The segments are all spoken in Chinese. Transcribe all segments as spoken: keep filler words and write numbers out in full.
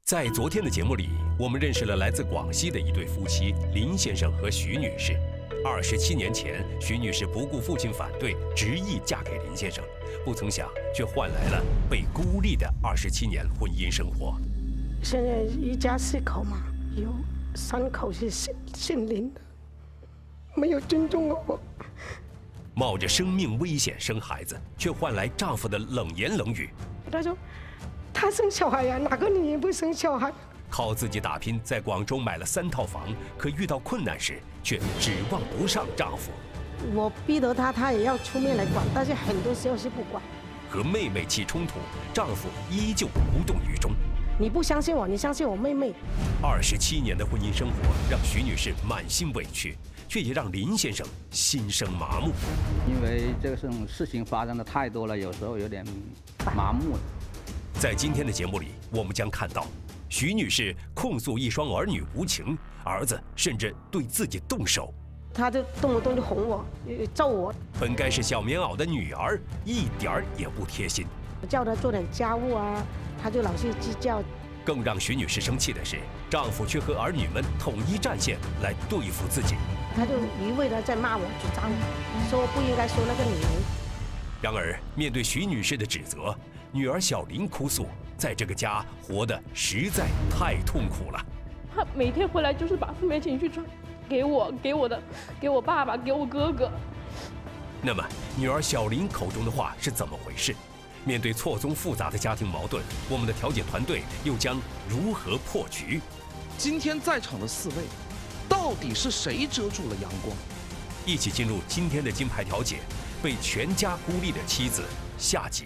在昨天的节目里，我们认识了来自广西的一对夫妻林先生和徐女士。二十七年前，徐女士不顾父亲反对，执意嫁给林先生，不曾想却换来了被孤立的二十七年婚姻生活。 现在一家四口嘛，有三口是姓姓林的，没有尊重我。 冒着生命危险生孩子，却换来丈夫的冷言冷语。 他说：“他生小孩呀、啊，哪个女人不生小孩？” 靠自己打拼，在广州买了三套房，可遇到困难时却指望不上丈夫。 我逼得他，他也要出面来管，但是很多时候是不管。 和妹妹起冲突，丈夫依旧无动于衷。 你不相信我，你相信我妹妹。 二十七年的婚姻生活让徐女士满心委屈，却也让林先生心生麻木。 因为这种事情发生的太多了，有时候有点麻木了。 在今天的节目里，我们将看到徐女士控诉一双儿女无情，儿子甚至对自己动手。 他就动不动就哄我，揍我。 本该是小棉袄的女儿，一点儿也不贴心。 我叫他做点家务啊，他就老是计较。 更让徐女士生气的是，丈夫却和儿女们统一战线来对付自己。 他就一味的在骂我、主张我，说不应该说那个女人。 然而，面对徐女士的指责，女儿小林哭诉，在这个家活得实在太痛苦了。 他每天回来就是把负面情绪传给我、给我的、给我爸爸、给我哥哥。 那么，女儿小林口中的话是怎么回事？面对错综复杂的家庭矛盾，我们的调解团队又将如何破局？ 今天在场的四位，到底是谁遮住了阳光？ 一起进入今天的金牌调解，被全家孤立的妻子下集。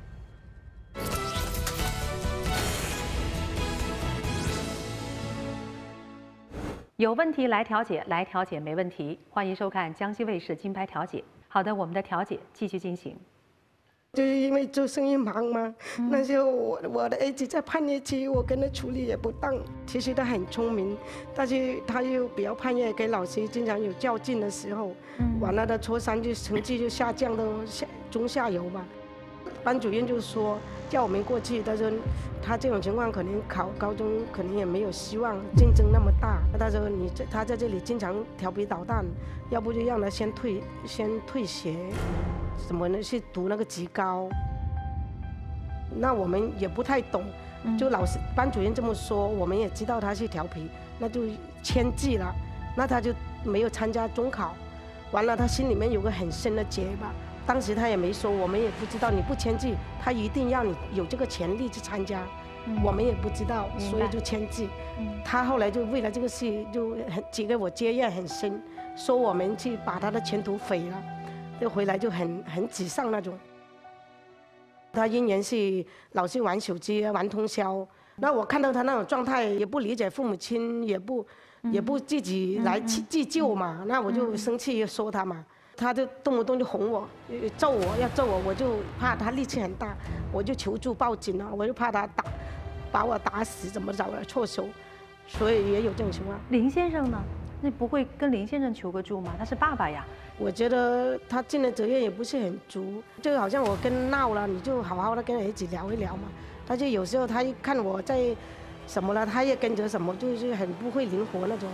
有问题来调解，来调解没问题。欢迎收看江西卫视金牌调解。好的，我们的调解继续进行。 就是因为做生意忙嘛，嗯、那时候我我的儿子在叛逆期，我跟他处理也不当。其实他很聪明，但是他又比较叛逆，跟老师经常有较劲的时候。嗯、完了，他初三就成绩就下降到下中下游吧。班主任就说叫我们过去，他说他这种情况可能考高中可能也没有希望，竞争那么大。他说你这他在这里经常调皮捣蛋，要不就让他先退先退学。什么呢？去读那个职高，那我们也不太懂，就老师班主任这么说，我们也知道他是调皮，那就签字了，那他就没有参加中考，完了他心里面有个很深的结吧，当时他也没说，我们也不知道，你不签字，他一定让你有这个权利去参加，嗯、我们也不知道，所以就签字。嗯、他后来就为了这个事就很几个我结怨很深，说我们去把他的前途毁了。就回来就很很沮丧那种。他因缘是老是玩手机、玩通宵，那我看到他那种状态，也不理解父母亲，也不、嗯、也不自己来自救嘛，嗯、那我就生气说他嘛，他就动不动就哄我、揍我，要揍我，我就怕他力气很大，我就求助报警了，我就怕他打把我打死，怎么找了错手，所以也有这种情况。 林先生呢？那不会跟林先生求个助吗？他是爸爸呀。 我觉得他尽的责任也不是很足，就好像我跟闹了，你就好好的跟儿子聊一聊嘛。他就有时候他一看我在什么了，他也跟着什么，就是很不会灵活那种。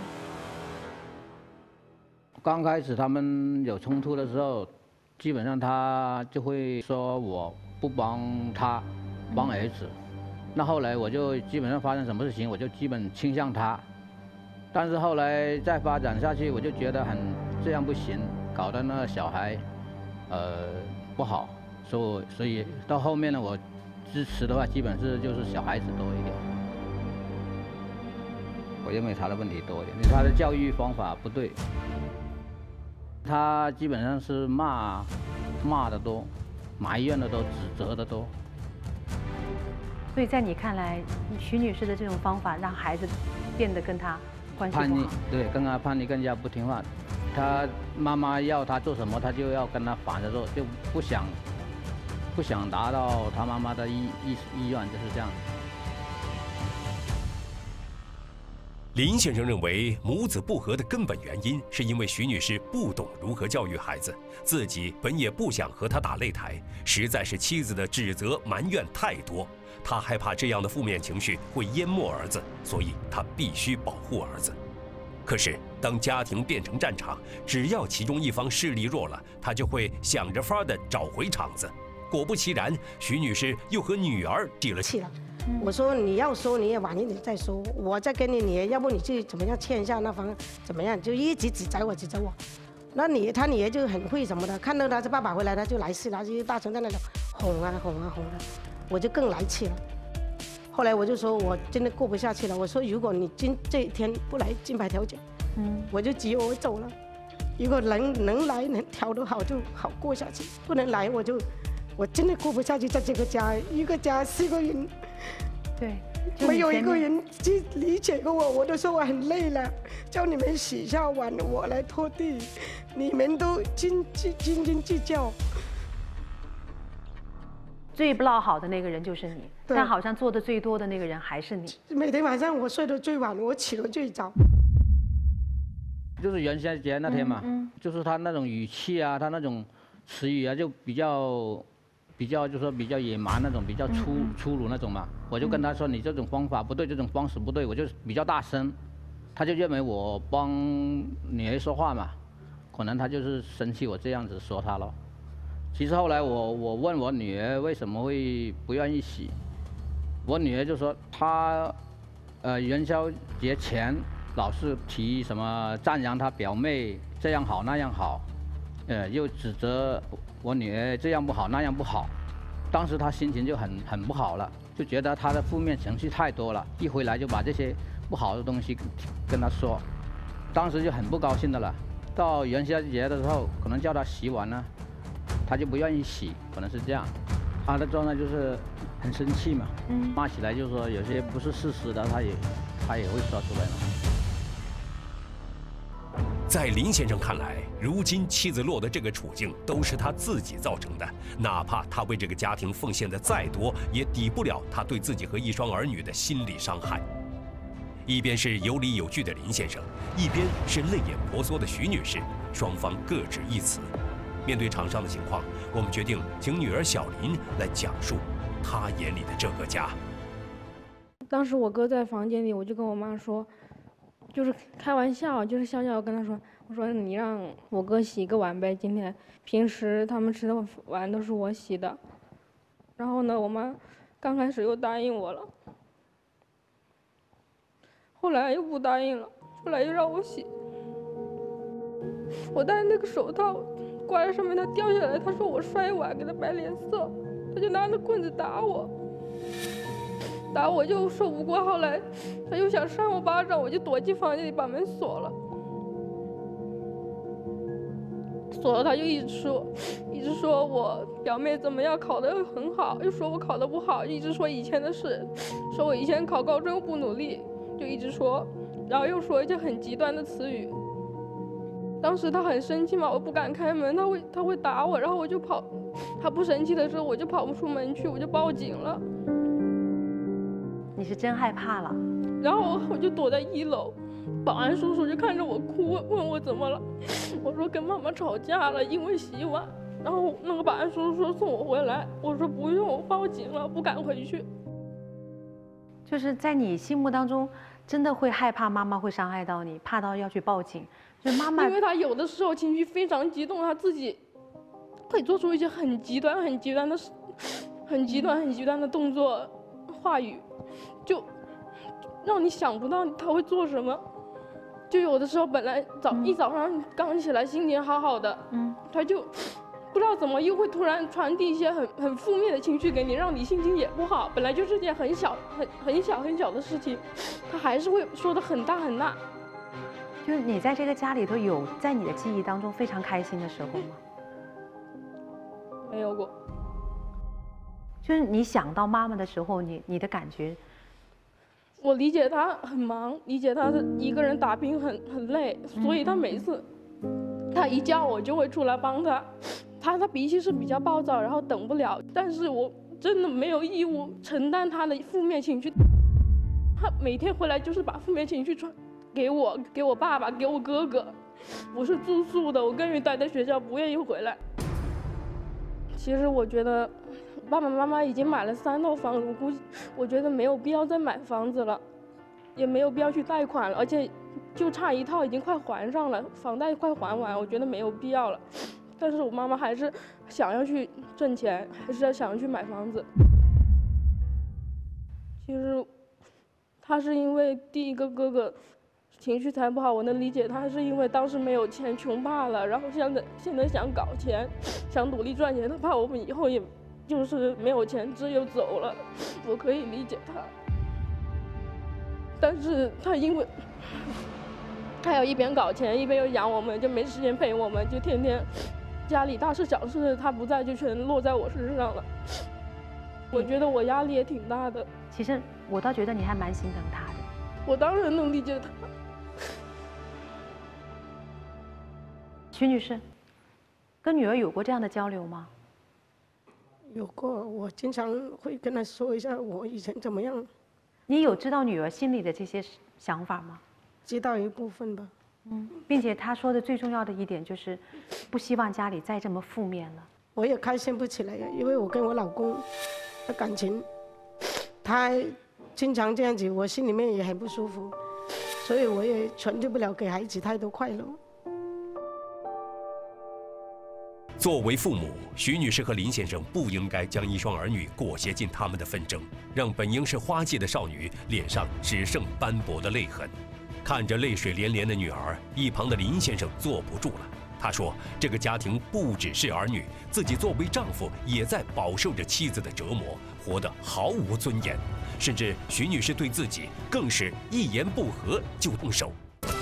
刚开始他们有冲突的时候，基本上他就会说我不帮他，帮儿子。那后来我就基本上发生什么事情，我就基本倾向他。但是后来再发展下去，我就觉得很这样不行，搞得那小孩，呃不好，所以所以到后面呢，我支持的话，基本是就是小孩子多一点。我认为他的问题多一点，因为他的教育方法不对，他基本上是骂骂的多，埋怨的多，指责的多。 所以在你看来，徐女士的这种方法让孩子变得跟他关系不好。 叛逆，对，跟他叛逆更加不听话。他妈妈要他做什么，他就要跟他反着做，就不想不想达到他妈妈的意意意愿，就是这样。 林先生认为，母子不和的根本原因是因为徐女士不懂如何教育孩子，自己本也不想和他打擂台，实在是妻子的指责埋怨太多，他害怕这样的负面情绪会淹没儿子，所以他必须保护儿子。可是，当家庭变成战场，只要其中一方势力弱了，他就会想着法的找回场子。果不其然，徐女士又和女儿起了气了。我说你要说你也晚一点再说，我再跟你女儿，要不你去怎么样劝一下那方怎么样，就一直指责我指责我。那你他女儿就很会什么的，看到他这爸爸回来，他就来气了，就大声在那里哄啊哄啊哄啊，我就更来气了。后来我就说我真的过不下去了，我说如果你今这一天不来金牌调解，嗯，我就急我走了。如果能能来能调得好就好过下去，不能来我就我真的过不下去，在这个家一个家四个人。 对， 没有一个人去理解过我，我都说我很累了，叫你们洗下碗，我来拖地，你们都斤斤斤斤计较。 最不落好的那个人就是你，但好像做的最多的那个人还是你。 每天晚上我睡得最晚，我起得最早。 就是元宵节那天嘛，嗯嗯、就是他那种语气啊，他那种词语啊，就比较。比较就是说比较野蛮那种，比较粗嗯嗯粗鲁那种嘛，我就跟他说你这种方法不对，这种方式不对，我就比较大声，他就认为我帮女儿说话嘛，可能他就是生气我这样子说他了。其实后来我我问我女儿为什么会不愿意洗，我女儿就说她呃元宵节前老是提什么赞扬她表妹这样好那样好，呃又指责我女儿这样不好那样不好，当时她心情就很很不好了，就觉得她的负面情绪太多了，一回来就把这些不好的东西跟她说，当时就很不高兴的了。到元宵节的时候，可能叫她洗碗呢，她就不愿意洗，可能是这样。她的状态就是很生气嘛，嗯、骂起来就说有些不是事实的，她也她也会说出来了。 在林先生看来，如今妻子落的这个处境都是他自己造成的，哪怕他为这个家庭奉献的再多，也抵不了他对自己和一双儿女的心理伤害。一边是有理有据的林先生，一边是泪眼婆娑的徐女士，双方各执一词。面对场上的情况，我们决定请女儿小林来讲述她眼里的这个家。 当时我哥在房间里，我就跟我妈说，就是开玩笑，就是笑笑跟他说，我说你让我哥洗个碗呗，今天平时他们吃的碗都是我洗的。然后呢，我妈刚开始又答应我了，后来又不答应了，后来又让我洗。我戴那个手套挂在上面，它掉下来，他说我摔碗给他摆脸色，他就拿着棍子打我。打我就说不过，后来他又想扇我巴掌，我就躲进房间里把门锁了。锁了他就一直说，一直说我表妹怎么样，考得很好，又说我考得不好，一直说以前的事，说我以前考高中不努力，就一直说，然后又说一些很极端的词语。当时他很生气嘛，我不敢开门，他会他会打我，然后我就跑，他不生气的时候我就跑不出门去，我就报警了。 你是真害怕了， 然后我就躲在一楼，保安叔叔就看着我哭，问我怎么了，我说跟妈妈吵架了，因为洗碗。然后那个保安叔叔说送我回来，我说不用，我报警了，不敢回去。 就是在你心目当中，真的会害怕妈妈会伤害到你，怕到要去报警。就妈妈， 因为她有的时候情绪非常激动，她自己会做出一些很极端、很极端的、很极端、很极端的动作、话语。就让你想不到他会做什么，就有的时候本来早、嗯、一早上刚起来心情好好的，嗯，他就不知道怎么又会突然传递一些很很负面的情绪给你，让你心情也不好。本来就是件很小很很小很小的事情，他还是会说得很大很大。 就是你在这个家里头有在你的记忆当中非常开心的时候吗？ 没有过。 就是你想到妈妈的时候，你你的感觉？ 我理解她很忙，理解她是一个人打拼很很累，所以她每次她一叫我就会出来帮她。她她脾气是比较暴躁，然后等不了，但是我真的没有义务承担她的负面情绪。 他每天回来就是把负面情绪传给我、给我爸爸、给我哥哥。我是住宿的，我更愿意待在学校，不愿意回来。其实我觉得，爸爸妈妈已经买了三套房子，我估计我觉得没有必要再买房子了，也没有必要去贷款了，而且就差一套已经快还上了，房贷快还完，我觉得没有必要了。但是我妈妈还是想要去挣钱，还是想要去买房子。其实，他是因为第一个哥哥情绪才不好，我能理解他是因为当时没有钱，穷怕了，然后现在现在想搞钱，想努力赚钱，他怕我们以后也就是没有钱，只有走了，我可以理解他。但是他因为他要一边搞钱，一边又养我们，就没时间陪我们，就天天家里大事小事他不在，就全落在我身上了。我觉得我压力也挺大的。 其实我倒觉得你还蛮心疼他的。 我当然能理解他。 徐女士，跟女儿有过这样的交流吗？ 有过，我经常会跟她说一下我以前怎么样。 你有知道女儿心里的这些想法吗？ 知道一部分吧。 嗯，并且她说的最重要的一点就是，不希望家里再这么负面了。 我也开心不起来呀，因为我跟我老公的感情，他经常这样子，我心里面也很不舒服，所以我也传递不了给孩子太多快乐。 作为父母，徐女士和林先生不应该将一双儿女裹挟进他们的纷争，让本应是花季的少女脸上只剩斑驳的泪痕。看着泪水连连的女儿，一旁的林先生坐不住了。他说：“这个家庭不只是儿女，自己作为丈夫也在饱受着妻子的折磨，活得毫无尊严。甚至徐女士对自己更是一言不合就动手。”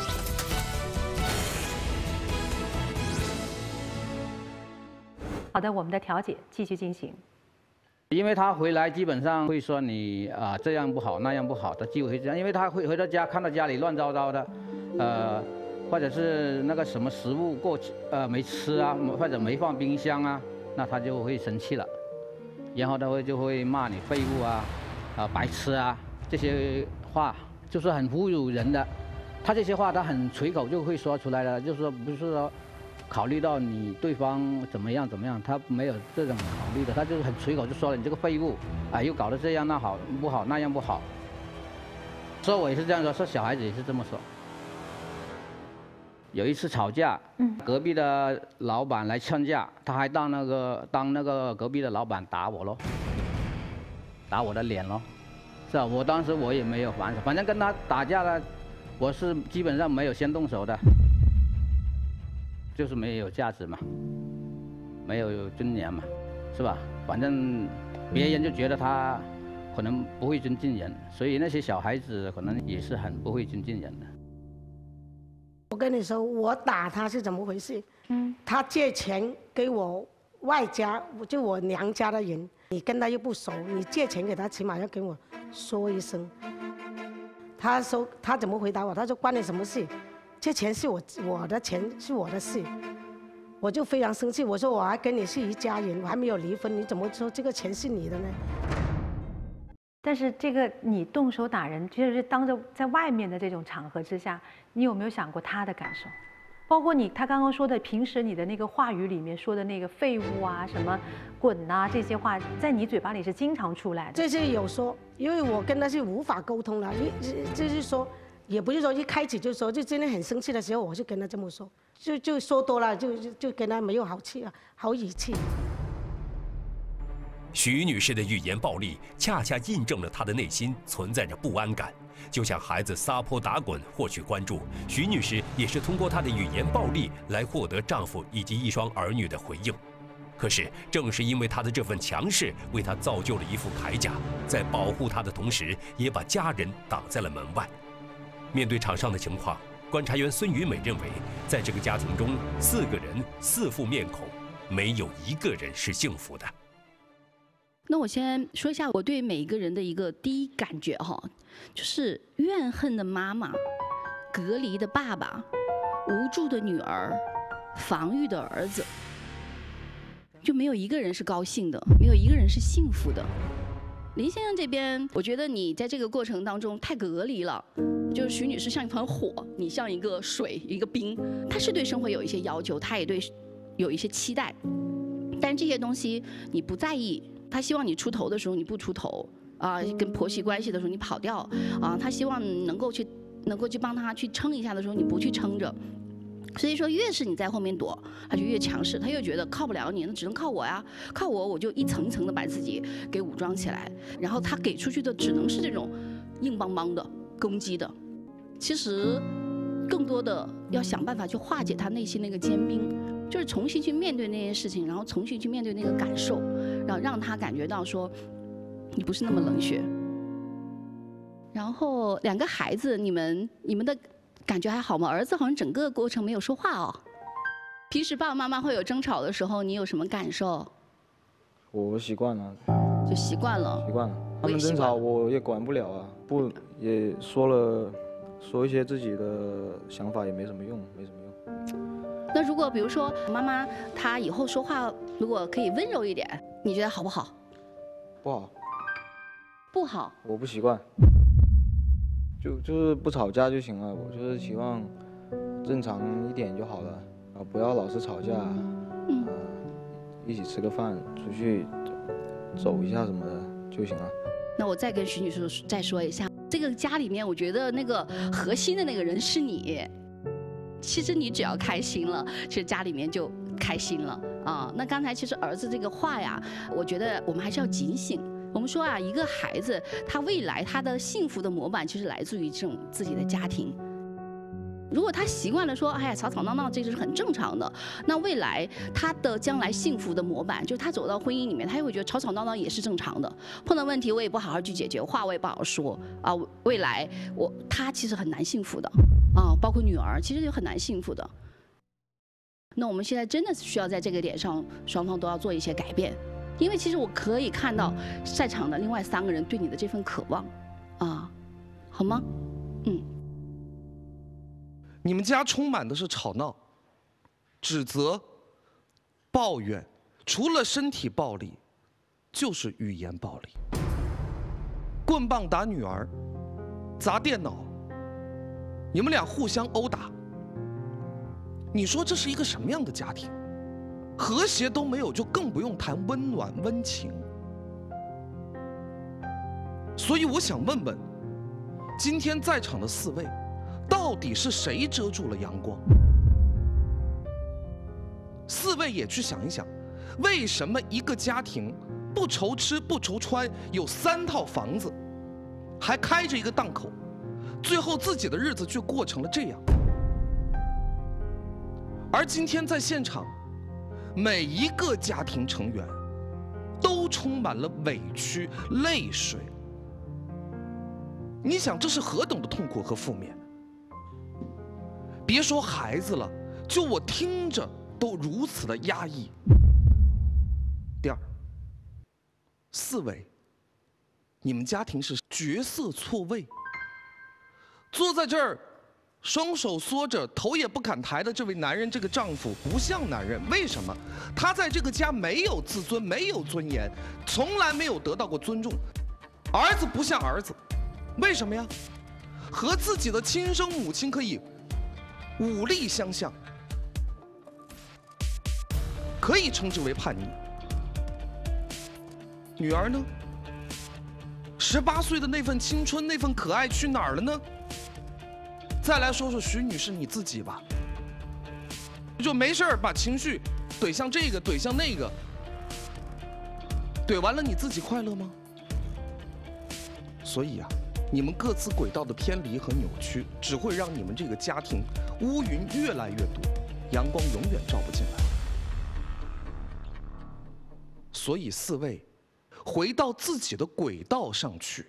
好的，我们的调解继续进行。 因为他回来基本上会说你啊、呃、这样不好那样不好，他就会这样，因为他会回到家看到家里乱糟糟的，呃，或者是那个什么食物过期呃没吃啊，或者没放冰箱啊，那他就会生气了，然后他会就会骂你废物啊，啊、呃、白痴啊，这些话就是很侮辱人的。他这些话他很随口就会说出来了，就是说不是说考虑到你对方怎么样怎么样，他没有这种考虑的，他就是很随口就说了你这个废物，啊又搞得这样那好不好那样不好。说我也是这样说，说小孩子也是这么说。有一次吵架，嗯，隔壁的老板来劝架，他还当那个当那个隔壁的老板打我咯，打我的脸咯，是吧？我当时我也没有还手，反正跟他打架了，我是基本上没有先动手的。就是没有价值嘛，没有尊严嘛，是吧？反正别人就觉得他可能不会尊敬人，所以那些小孩子可能也是很不会尊敬人的。 我跟你说，我打他是怎么回事？嗯，他借钱给我外家，就我娘家的人，你跟他又不熟，你借钱给他，起码要跟我说一声。他说他怎么回答我？他说关你什么事？这钱是我我的钱，是我的事，我就非常生气。我说我还跟你是一家人，我还没有离婚，你怎么说这个钱是你的呢？ 但是这个你动手打人，就是当着在外面的这种场合之下，你有没有想过他的感受？包括你他刚刚说的，平时你的那个话语里面说的那个废物啊、什么滚啊这些话，在你嘴巴里是经常出来的。 这些有说，因为我跟他是无法沟通了，就是说。也不是说一开始就说，就真的很生气的时候，我就跟他这么说，就就说多了，就就就跟他没有好气啊，好语气。 徐女士的语言暴力，恰恰印证了她的内心存在着不安感。就像孩子撒泼打滚获取关注，徐女士也是通过她的语言暴力来获得丈夫以及一双儿女的回应。可是，正是因为她的这份强势，为她造就了一副铠甲，在保护她的同时，也把家人挡在了门外。面对场上的情况，观察员孙雨美认为，在这个家庭中，四个人四副面孔，没有一个人是幸福的。 那我先说一下我对每一个人的一个第一感觉哈，就是怨恨的妈妈、隔离的爸爸、无助的女儿、防御的儿子，就没有一个人是高兴的，没有一个人是幸福的。 林先生这边，我觉得你在这个过程当中太隔离了。就是徐女士像一团火，你像一个水，一个冰。她是对生活有一些要求，她也对有一些期待，但这些东西你不在意。她希望你出头的时候你不出头啊，跟婆媳关系的时候你跑掉啊。她希望能够去能够去帮她去撑一下的时候你不去撑着。所以说，越是你在后面躲，他就越强势，他又觉得靠不了你，那只能靠我呀，靠我，我就一层一层的把自己给武装起来，然后他给出去的只能是这种硬邦邦的攻击的。其实，更多的要想办法去化解他内心那个坚冰，就是重新去面对那件事情，然后重新去面对那个感受，然后让他感觉到说，你不是那么冷血。然后两个孩子，你们你们的。感觉还好吗？儿子好像整个过程没有说话哦。平时爸爸妈妈会有争吵的时候，你有什么感受？ 我习惯了， 就习惯了。 习惯了，他们争吵我也管不了啊，不也说了，说一些自己的想法也没什么用，没什么用。 那如果比如说妈妈她以后说话如果可以温柔一点，你觉得好不好？ 不好。 不好。 我不习惯。就就是不吵架就行了，我就是希望正常一点就好了啊，不要老是吵架，嗯、呃，一起吃个饭，出去走一下什么的就行了。 那我再跟徐女士再说一下，这个家里面，我觉得那个核心的那个人是你。其实你只要开心了，其实家里面就开心了啊。那刚才其实儿子这个话呀，我觉得我们还是要警醒。我们说啊，一个孩子他未来他的幸福的模板就是来自于这种自己的家庭。如果他习惯了说，哎呀吵吵闹闹，这就是很正常的，那未来他的将来幸福的模板，就是他走到婚姻里面，他也会觉得吵吵闹闹也是正常的。碰到问题我也不好好去解决，话我也不好好说啊，未来我他其实很难幸福的啊，包括女儿其实就很难幸福的。那我们现在真的是需要在这个点上，双方都要做一些改变。因为其实我可以看到在场的另外三个人对你的这份渴望，啊，好吗？嗯。 你们家充满的是吵闹、指责、抱怨，除了身体暴力，就是语言暴力。棍棒打女儿，砸电脑，你们俩互相殴打。你说这是一个什么样的家庭？和谐都没有，就更不用谈温暖温情。所以我想问问，今天在场的四位，到底是谁遮住了阳光？四位也去想一想，为什么一个家庭不愁吃不愁穿，有三套房子，还开着一个档口，最后自己的日子却过成了这样？而今天在现场，每一个家庭成员都充满了委屈、泪水。你想，这是何等的痛苦和负面？别说孩子了，就我听着都如此的压抑。第二，四位，你们家庭是角色错位，坐在这儿。双手缩着，头也不敢抬的这位男人，这个丈夫不像男人。为什么？他在这个家没有自尊，没有尊严，从来没有得到过尊重。儿子不像儿子，为什么呀？和自己的亲生母亲可以武力相向，可以称之为叛逆。女儿呢？十八岁的那份青春，那份可爱去哪儿了呢？再来说说徐女士你自己吧，就没事儿把情绪怼向这个怼向那个，怼完了你自己快乐吗？所以啊，你们各自轨道的偏离和扭曲，只会让你们这个家庭乌云越来越多，阳光永远照不进来。所以四位，回到自己的轨道上去。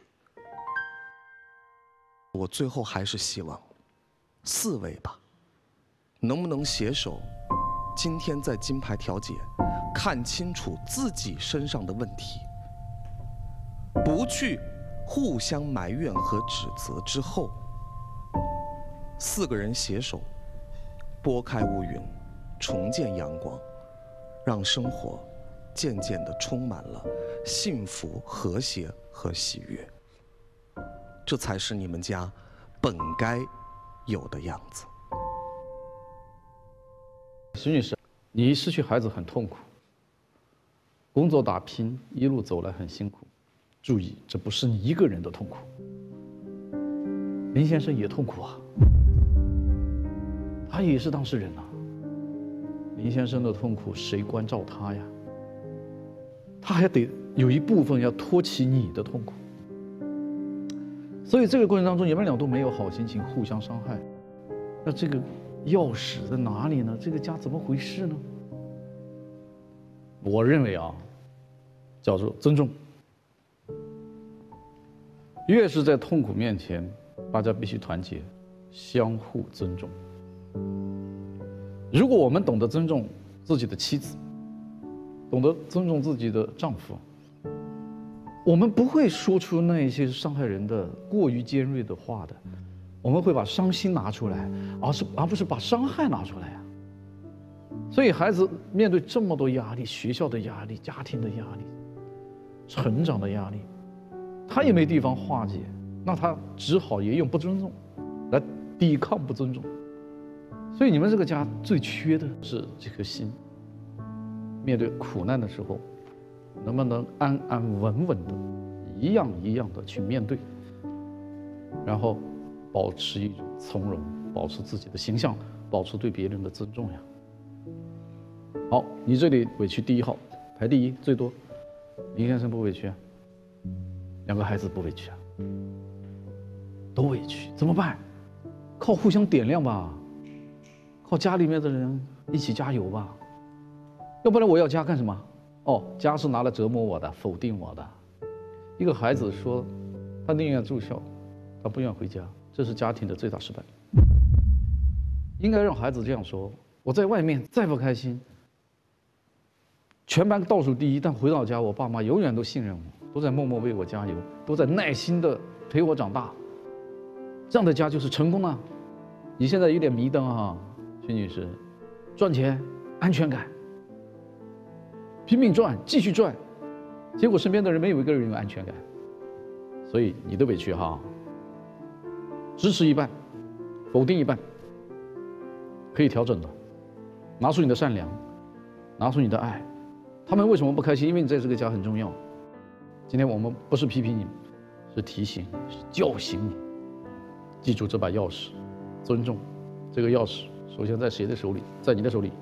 我最后还是希望。四位吧，能不能携手？今天在金牌调解，看清楚自己身上的问题，不去互相埋怨和指责之后，四个人携手，拨开乌云，重见阳光，让生活渐渐地充满了幸福、和谐和喜悦。这才是你们家本该有的样子。 徐女士，你失去孩子很痛苦，工作打拼一路走来很辛苦。注意，这不是你一个人的痛苦，林先生也痛苦啊，他也是当事人啊。林先生的痛苦谁关照他呀？他还得有一部分要托起你的痛苦。所以这个过程当中，你们俩都没有好心情，互相伤害。那这个钥匙在哪里呢？这个家怎么回事呢？我认为啊，叫做尊重。越是在痛苦面前，大家必须团结，相互尊重。如果我们懂得尊重自己的妻子，懂得尊重自己的丈夫，我们不会说出那些伤害人的过于尖锐的话的，我们会把伤心拿出来，而是而不是把伤害拿出来啊。所以孩子面对这么多压力，学校的压力、家庭的压力、成长的压力，他也没地方化解，那他只好也用不尊重来抵抗不尊重。所以你们这个家最缺的是这颗心，面对苦难的时候，能不能安安稳稳的，一样一样的去面对，然后保持一种从容，保持自己的形象，保持对别人的尊重呀。好，你这里委屈第一号，排第一最多，林先生不委屈啊，两个孩子不委屈啊，都委屈，怎么办？靠互相点亮吧，靠家里面的人一起加油吧，要不然我要家干什么？哦，家是拿来折磨我的，否定我的。一个孩子说，他宁愿住校，他不愿回家，这是家庭的最大失败。应该让孩子这样说：我在外面再不开心，全班倒数第一，但回到家，我爸妈永远都信任我，都在默默为我加油，都在耐心的陪我长大。这样的家就是成功了。你现在有点迷瞪啊，徐女士，赚钱，安全感。拼命赚，继续赚，结果身边的人没有一个人有安全感，所以你的委屈哈，支持一半，否定一半，可以调整的。拿出你的善良，拿出你的爱。他们为什么不开心？因为你在这个家很重要。今天我们不是批评你，是提醒你，是叫醒你。记住这把钥匙，尊重。这个钥匙首先在谁的手里？在你的手里。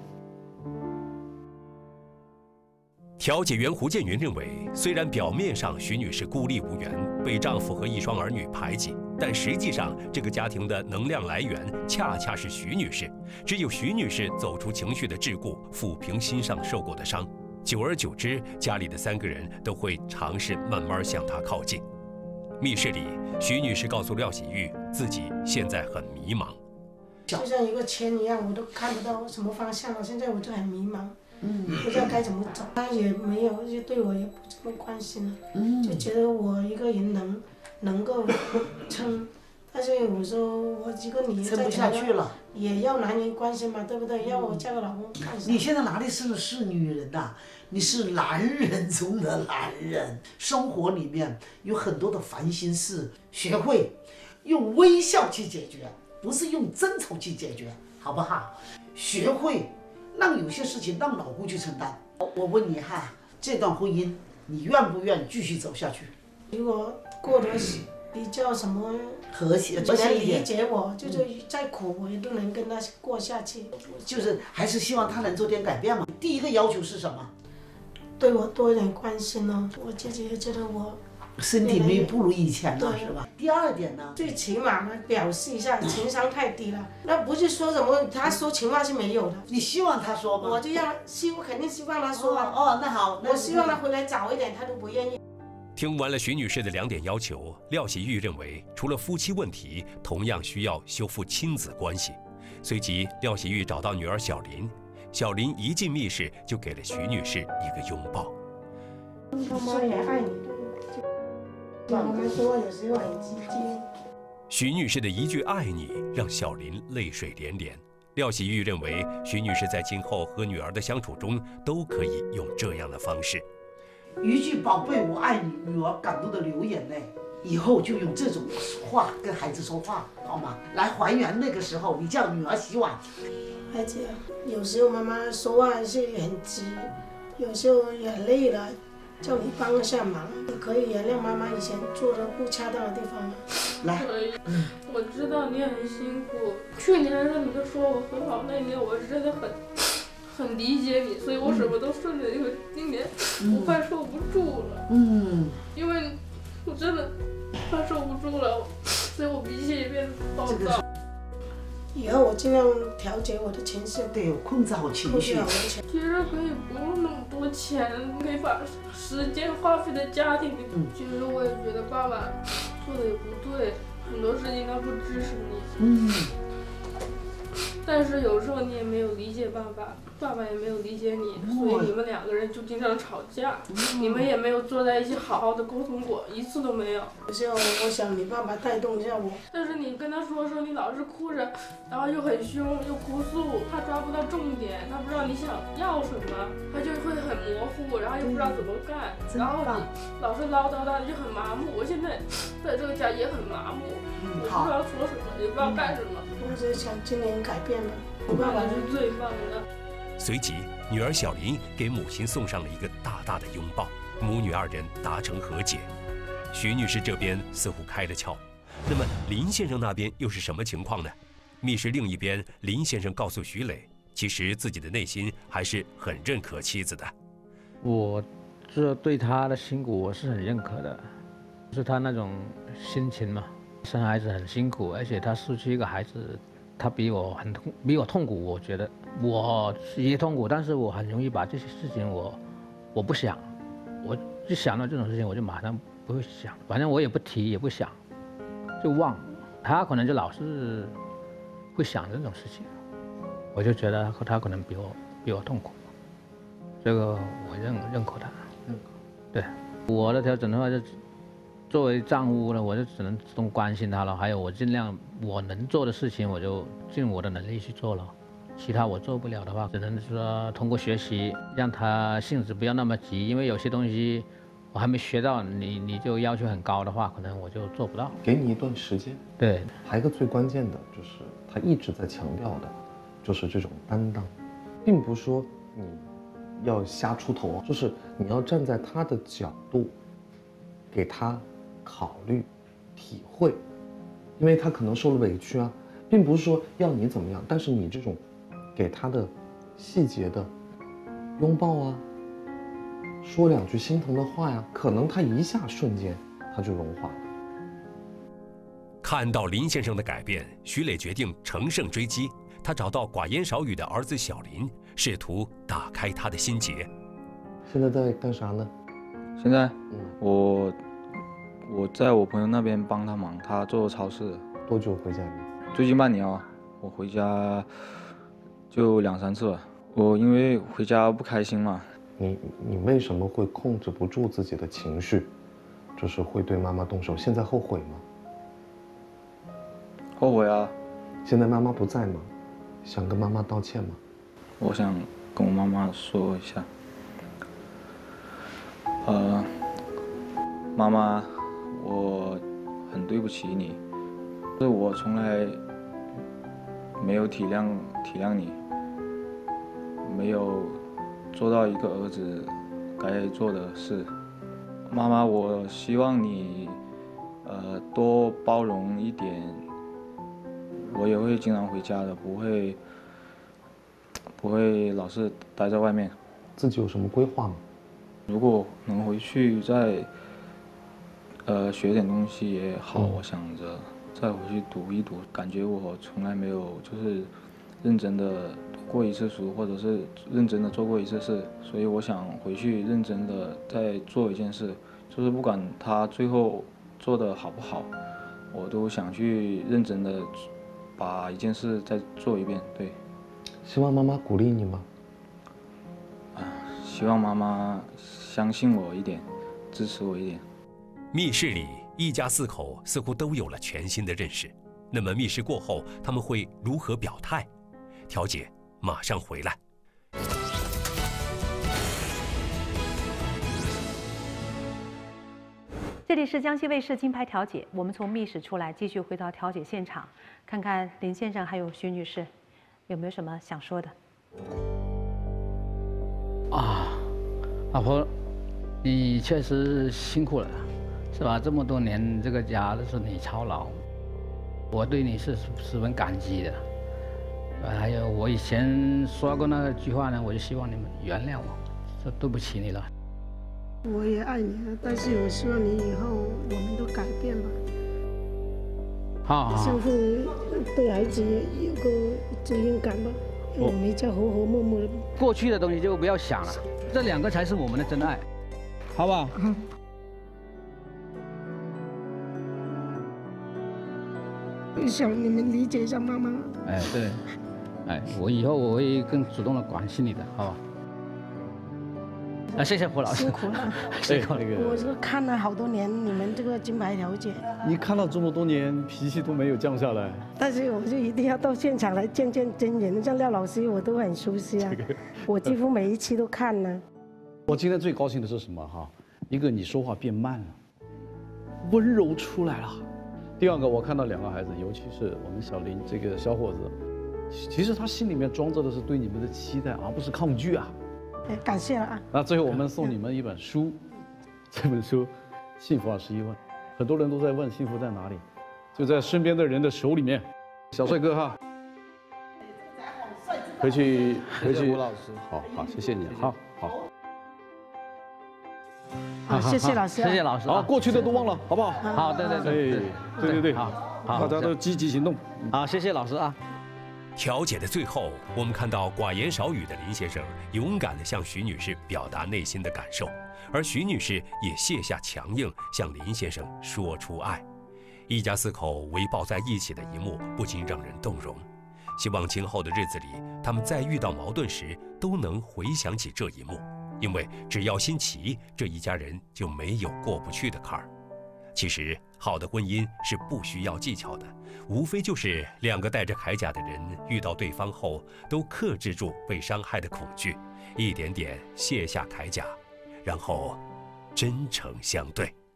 调解员胡建云认为，虽然表面上徐女士孤立无援，被丈夫和一双儿女排挤，但实际上这个家庭的能量来源恰恰是徐女士。只有徐女士走出情绪的桎梏，抚平心上受过的伤，久而久之，家里的三个人都会尝试慢慢向她靠近。密室里，徐女士告诉廖喜玉，自己现在很迷茫， 就像一个圈一样，我都看不到什么方向了。现在我就很迷茫。嗯，不知道该怎么走，他也没有，就对我也不这么关心了，嗯，就觉得我一个人能能够撑，但是我说我一个女人撑不下去了， 也要男人关心嘛，对不对？要我嫁个老公干啥？ 你现在哪里是是女人呐、啊？你是男人中的男人，生活里面有很多的烦心事，学会用微笑去解决，不是用争吵去解决，好不好？学会。让有些事情让老公去承担。我问你哈，这段婚姻你愿不愿意继续走下去？ 如果过得比较什么和谐， 能理解我，就是再苦我也都能跟他过下去。 就是还是希望他能做点改变嘛。第一个要求是什么？ 对我多一点关心呢。我自己也觉得我身体没不如以前了，是吧？第二点呢， 最起码呢表示一下，情商太低了。那不是说什么他说情话是没有的。 你希望他说吗？ 我就让希我肯定希望他说啊。 哦，哦那好，那我希望他回来早一点，他都不愿意。 听完了徐女士的两点要求，廖喜玉认为，除了夫妻问题，同样需要修复亲子关系。随即，廖喜玉找到女儿小林，小林一进密室就给了徐女士一个拥抱。 妈妈也爱你。妈妈说有时候很激进。 徐女士的一句“爱你”让小林泪水连连。 廖喜玉认为，徐女士在今后和女儿的相处中都可以用这样的方式。 一句“宝贝，我爱你”，女儿感动的流眼泪。以后就用这种话跟孩子说话，好吗？来还原那个时候，你叫女儿洗碗。 孩子，有时候妈妈说话是很急，有时候也累了，叫你帮一下忙，你可以原谅妈妈以前做的不恰当的地方吗？ 来， 可以。我知道你也很辛苦，去年让你就说我很好，那年我是真的很很理解你，所以我什么都顺着。因为今年我快受不住了，嗯，因为我真的快受不住了，所以我脾气也变得暴躁。 以后我尽量调节我的情绪， 对，控制好情绪。 其实可以不用那么多钱，可以把时间花费在家庭里。嗯，其实我也觉得爸爸做的也不对，很多事情他不支持你。嗯。但是有时候你也没有理解爸爸，爸爸也没有理解你，所以你们两个人就经常吵架，你们也没有坐在一起好好的沟通过，一次都没有。 有时候我想你爸爸带动一下我， 但是你跟他说的时候，你老是哭着，然后又很凶又哭诉，他抓不到重点，他不知道你想要什么，他就会很模糊，然后又不知道怎么干，然后你老是唠叨他，就很麻木。我现在在这个家也很麻木，我不知道说什么，也不知道干什么。 我只想今年改变吧， 我爸爸是最棒的。 随即，女儿小林给母亲送上了一个大大的拥抱，母女二人达成和解。徐女士这边似乎开了窍，那么林先生那边又是什么情况呢？密室另一边，林先生告诉徐磊，其实自己的内心还是很认可妻子的。 我这对他的辛苦我是很认可的，是他那种心情嘛。生孩子很辛苦，而且他失去一个孩子，他比我很痛，比我痛苦。我觉得我也痛苦，但是我很容易把这些事情我我不想，我就想到这种事情我就马上不会想，反正我也不提也不想，就忘。他可能就老是会想这种事情，我就觉得他可能比我比我痛苦，这个我认认可他。认可。对，我的调整的话就。作为丈夫呢，我就只能自动关心他了。还有，我尽量我能做的事情，我就尽我的能力去做了。其他我做不了的话，只能说通过学习，让他性子不要那么急。因为有些东西我还没学到，你你就要求很高的话，可能我就做不到。 给你一段时间。 对。 还有一个最关键的就是，他一直在强调的，就是这种担当，并不是说你要瞎出头，就是你要站在他的角度，给他。考虑、体会，因为他可能受了委屈啊，并不是说要你怎么样，但是你这种给他的细节的拥抱啊，说两句心疼的话呀，可能他一下瞬间他就融化了。 看到林先生的改变，徐磊决定乘胜追击，他找到寡言少语的儿子小林，试图打开他的心结。 现在在干啥呢？ 现在，嗯，我。我在我朋友那边帮他忙，他做超市。 多久回家一次？ 最近半年啊，我回家就两三次了。我因为回家不开心嘛。 你你为什么会控制不住自己的情绪，就是会对妈妈动手？现在后悔吗？ 后悔啊。 现在妈妈不在吗？想跟妈妈道歉吗？ 我想跟我妈妈说一下。呃，妈妈。我很对不起你，是我从来没有体谅体谅你，没有做到一个儿子该做的事。妈妈，我希望你呃多包容一点，我也会经常回家的，不会不会老是待在外面。 自己有什么规划吗？ 如果能回去再。呃，学点东西也好，我想着再回去读一读。感觉我从来没有就是认真的读过一次书，或者是认真的做过一次事，所以我想回去认真的再做一件事，就是不管他最后做的好不好，我都想去认真的把一件事再做一遍。对， 希望妈妈鼓励你吗？ 啊，希望妈妈相信我一点，支持我一点。 密室里，一家四口似乎都有了全新的认识。那么密室过后，他们会如何表态？ 调解马上回来。 这里是江西卫视金牌调解，我们从密室出来，继续回到调解现场，看看林先生还有徐女士有没有什么想说的。 啊，老婆，你确实辛苦了，是吧？这么多年这个家都是你操劳，我对你是十分感激的。还有我以前说过那句话呢，我就希望你们原谅我，说对不起你了。 我也爱你啊，但是我希望你以后我们都改变吧。 好，好， 相互对孩子有个责任感吧，我们家和和睦睦的。 过去的东西就不要想了，这两个才是我们的真爱，好不好？ 嗯。想你们理解一下妈妈。 哎，对，哎，我以后我会更主动的关心你的，好吧？啊，谢谢胡老师， 辛苦了， 辛苦了。 我是看了好多年你们这个金牌调解， 你看了这么多年，脾气都没有降下来。 但是我就一定要到现场来见见真人，像廖老师我都很熟悉啊，我几乎每一期都看了。 我今天最高兴的是什么哈？一个你说话变慢了，温柔出来了。第二个，我看到两个孩子，尤其是我们小林这个小伙子，其实他心里面装着的是对你们的期待，而不是抗拒啊。 感谢了啊！ 那最后我们送你们一本书，这本书《幸福二十一问》，很多人都在问幸福在哪里，就在身边的人的手里面。小帅哥哈，回去回去。 吴老师， 好好，谢谢你，好好。 好，谢谢老师， 谢谢老师。 好，过去的都忘了，好不好？ 好，对对对对对对， 好， 大家都积极行动。 好，谢谢老师啊。 调解的最后，我们看到寡言少语的林先生勇敢地向徐女士表达内心的感受，而徐女士也卸下强硬，向林先生说出爱。一家四口围抱在一起的一幕不禁让人动容。希望今后的日子里，他们在遇到矛盾时都能回想起这一幕，因为只要心齐，这一家人就没有过不去的坎儿。其实，好的婚姻是不需要技巧的，无非就是两个戴着铠甲的人遇到对方后，都克制住被伤害的恐惧，一点点卸下铠甲，然后真诚相对。